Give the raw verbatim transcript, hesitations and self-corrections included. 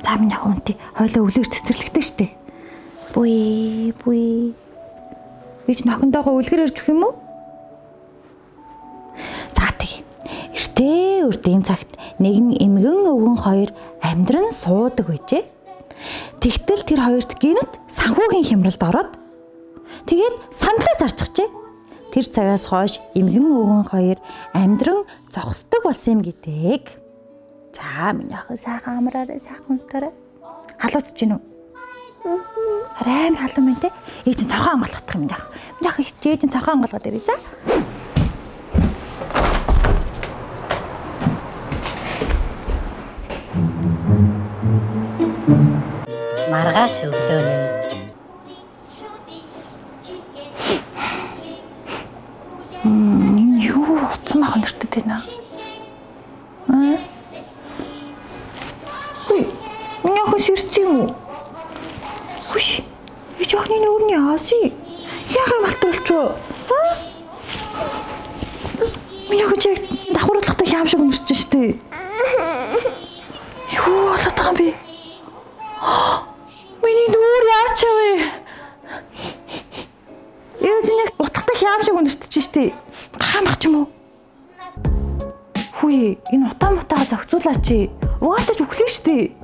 За минь ах унти хойлоо үлээр цэцэрлэгтэй штэ. Буй буй. Бич нохондоогоо үлгэр ирж өгөх юм уу? За тэг. Эртээ үрдийн цагт нэгэн эмгэн өвгөн хоёр амьдран суудаг байжээ. Тэгтэл тэр хоёрт гинт санхүүгийн хямралд ороод тэгээд сандлаа зарчихжээ. Тэр цагаас хойш эмгэн өвгөн хоёр амьдран зогсдог болсон юм гэдэг. За миний охин сайхан амраарай, сайхан унтаарай. Халуудж гинүү? Амар халуун байна те. Ээж нь цонхоо амгалах юм яах. Миний охин ээж нь цонхоо амгалгаад ирээ за. Маргааш өглөө нь Мм энэ юу утсан мах нэртэд байна. Аа. Хүй. Миний охин сэрцээ юм уу? Хүш. Ич охины нүүрний ааси. Яагаад малтуулчоо? Аа? Миний охин чиг давхарлахтай хям шиг өнөрч штэ. Юу болоод байгаа юм бэ? Миний нүүр яачаа вэ? Ээж нэг утгатай хям шиг өнөртөж штэ. Хаамгач юм уу? Хүй, энэ утаа мутаа зохицуулаач. Угаартаж үхлээ штэ.